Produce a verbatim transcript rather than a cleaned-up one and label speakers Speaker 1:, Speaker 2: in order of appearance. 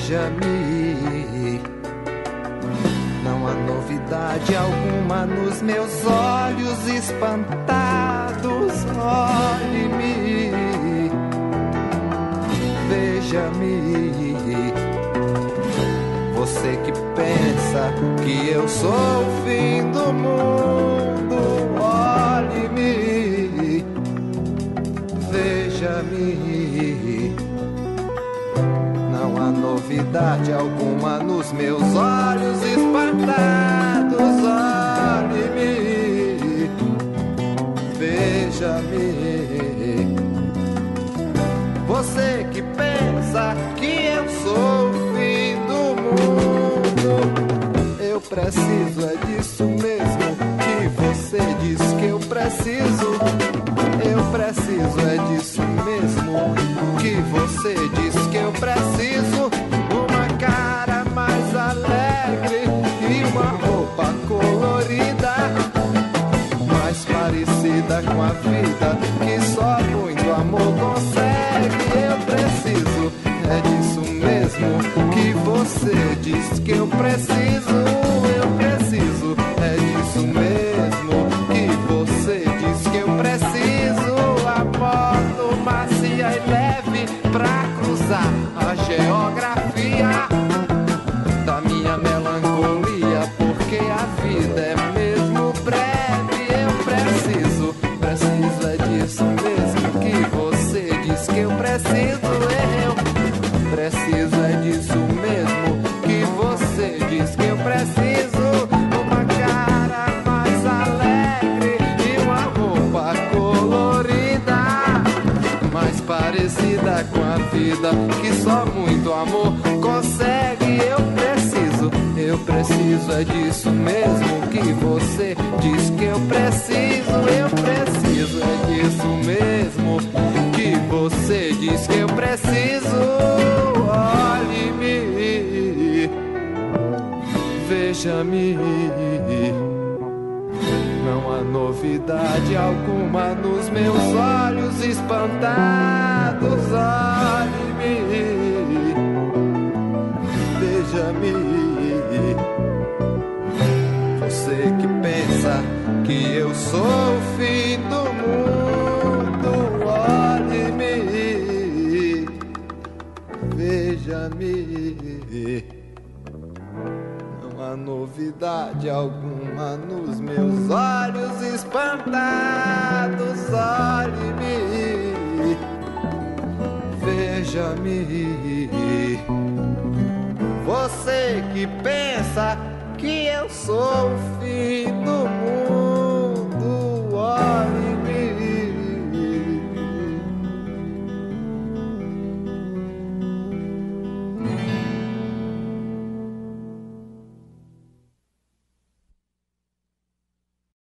Speaker 1: veja-me. Não há novidade alguma nos meus olhos espantados. Olhe-me, veja-me. Você que pensa que eu sou o fim do mundo, olhe-me, veja-me. Não há novidade alguma nos meus olhos espantados, olhe-me, veja-me. Você que pensa que eu sou o fim do mundo, eu preciso é disso mesmo que você diz que eu preciso. Eu preciso é disso mesmo que você diz que eu preciso. Uma cara mais alegre e uma roupa colorida, mais parecida com a vida que só muito amor consegue. Eu preciso é disso mesmo que você diz que eu preciso. Eu preciso é disso mesmo que você diz que eu preciso. A moto macia e leve pra cruzar a geografia da minha melancolia, porque a vida é mesmo breve. Eu preciso, preciso é disso mesmo que você diz que eu preciso. Eu preciso é disso mesmo que você diz que eu preciso. Uma cara mais alegre e uma roupa colorida, mais parecida com a vida que só muito amor consegue. Eu preciso, eu preciso é disso mesmo que você diz que eu preciso. Eu preciso é disso mesmo que você diz que eu preciso. Olhe-me, veja-me. Não há novidade alguma nos meus olhos espantados. Olhe-me, veja-me. Você que pensa que eu sou o fim do mundo, olhe-me, veja-me. Não há novidade alguma nos meus olhos espantados. Olhe-me, veja-me. Você que pensa que eu sou o fim do mundo,